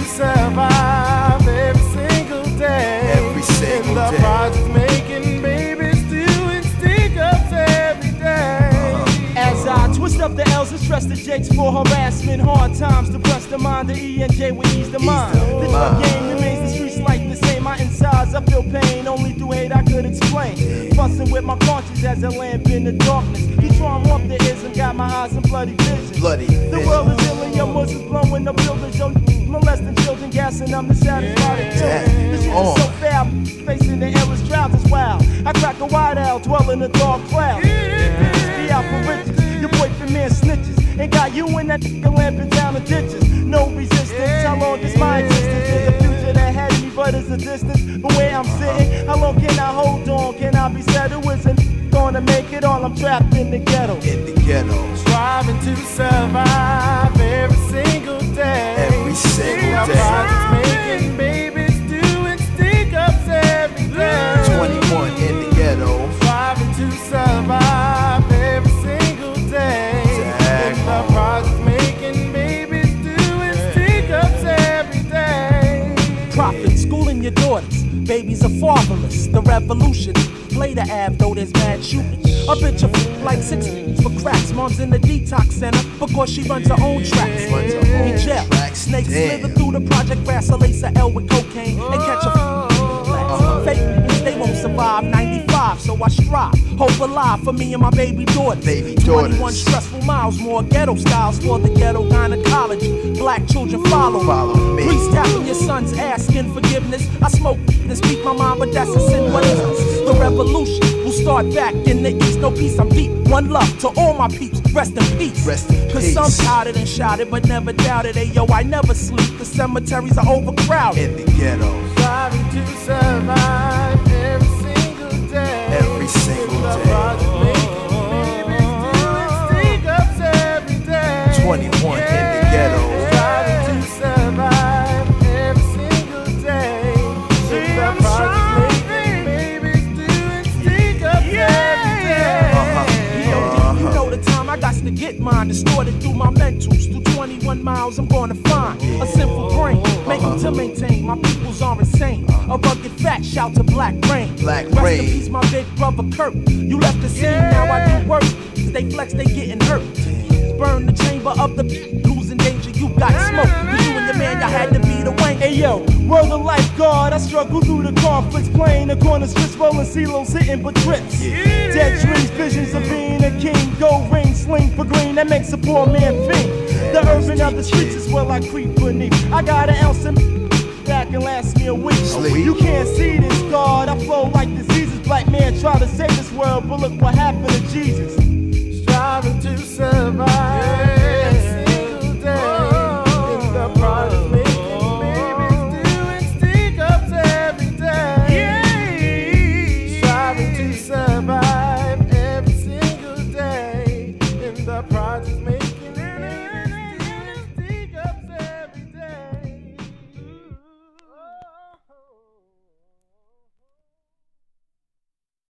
survive every single day. Every single in the day. project, making babies, doing stick-ups every day. As I twist up the L's and stress the Jakes for harassment, hard times to press the mind, the E and J will ease the mind. The drug game remains the streets like the same. My insides, I feel pain, only through hate I could explain. Fussing with my conscience as a lamp in the darkness. Each arm off the ism, got my eyes in bloody vision. The world is ill and your muscles blowing up buildings. Yo, molesting children, gassing them to satisfy the children. This shit is so foul, facing the endless drought is wild. I crack a wide out, dwell in a dark cloud. Be out for riches, your boyfriend man snitches. And got you in that lamping down the ditches. No resistance, how long is my existence? There's a future that had me, but it's a distance from where I'm sitting. How long can I hold on? Can I be settled? Isn't gonna make it all? I'm trapped in the ghetto. In the ghetto. Striving to survive every single day. Every single day. Projects, making babies, doing stick-ups every day. 21 in the ghetto. Striving to survive every single day. In the projects, making babies, doing stick-ups every day. Profit, schooling your daughters. Babies are fatherless. The revolution. Play the Av, though there's mad shooting. A bitch of like 6 for cracks. Mom's in the detox center because she runs her own tracks. In jail, snakes slither through the project grass. A lace a L with cocaine and catch a fake. They won't survive 95, so I strive. Hope alive for me and my baby daughters. 21 stressful miles, more ghetto styles for the ghetto gynecology. Black children follow me. Priest tapping your son's asking forgiveness. I smoke and speak my mind, but that's a sin. What is this? The revolution will start back in the east. No peace, I'm deep. One love to all my peeps. Rest in peace. Rest in Cause peace. some shouted and shouted, but never doubted. Hey, yo, I never sleep. The cemeteries are overcrowded. In the ghetto. Striving to survive every single day. Every single day. Making babies, doing stick-ups every day. 21 in the ghetto. Striving to survive every single day. See, I'm making babies, doing stick-ups every day. You know the time I got to get mine, distorted through my mentals. Through 21 miles, I'm gonna find a simple brain, make them to maintain. My peoples are insane. A rugged fat, shout to Black Rain. Black Rest Rain. in peace, my big brother Kurt. You left the scene, now I do work. They flex, they getting hurt. Burn the chamber of the losing danger. You got smoke. You and your man, y'all had to be the Wayne. Hey yo, world of life, God. I struggle through the conflicts, playing the corner strips, rolling CeeLos, hitting but trips. Dead dreams, visions of being a king. Gold ring, sling for green, that makes a poor man fiend. The urban of the streets is where I creep beneath. I got an ounce in back and last me a week. You can't see this, God. I flow like diseases. Black man try to save this world, but look what happened to Jesus. Striving to